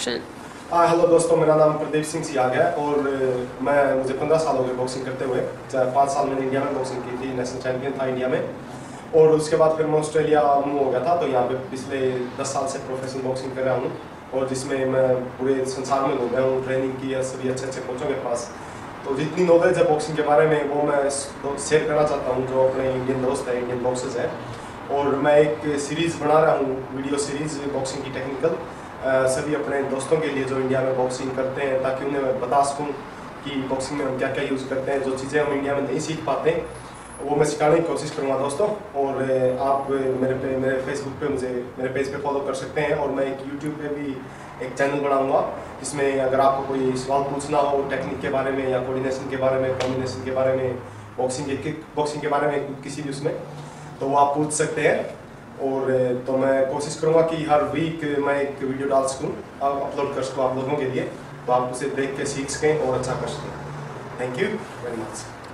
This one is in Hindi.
action. हेलो दोस्तों, मेरा नाम प्रदीप सिंह सियाग है और मुझे 15 साल हो गए बॉक्सिंग करते हुए। 5 साल मैंने इंडिया में बॉक्सिंग की थी, नेशनल चैंपियन था इंडिया में। और उसके बाद फिर मैं ऑस्ट्रेलिया मूव हो गया था, तो यहाँ पे पिछले 10 साल से प्रोफेशनल बॉक्सिंग कर रहा हूँ और जिसमें मैं पूरे संसार में घूम रहा हूँ, ट्रेनिंग की है सभी अच्छे अच्छे कोचों के पास। तो जितनी नॉलेज है बॉक्सिंग के बारे में वो मैं शेयर करना चाहता हूँ जो अपने इंडियन दोस्त हैं, इंडियन बॉक्सर्स हैं। और मैं एक सीरीज़ बना रहा हूँ, वीडियो सीरीज़ बॉक्सिंग की टेक्निकल, सभी अपने दोस्तों के लिए जो इंडिया में बॉक्सिंग करते हैं, ताकि उन्हें मैं बता सकूं कि बॉक्सिंग में हम क्या क्या यूज़ करते हैं। जो चीज़ें हम इंडिया में नहीं सीख पाते वो मैं सिखाने की कोशिश करूँगा दोस्तों। और आप मेरे फेसबुक पे मेरे पेज पे फॉलो कर सकते हैं। और मैं एक यूट्यूब पे भी एक चैनल बनाऊँगा जिसमें अगर आपको कोई सवाल पूछना हो टेक्निक के बारे में या कोऑर्डिनेशन के बारे में, कॉम्बिनेशन के बारे में, बॉक्सिंग के बारे में किसी भी उसमें, तो वो आप पूछ सकते हैं। और तो मैं कोशिश करूँगा कि हर वीक मैं एक वीडियो डाल सकूँ, अपलोड कर सकूँ आप लोगों के लिए, तो आप उसे देख के सीख सकें और अच्छा कर सकें। Thank you very much.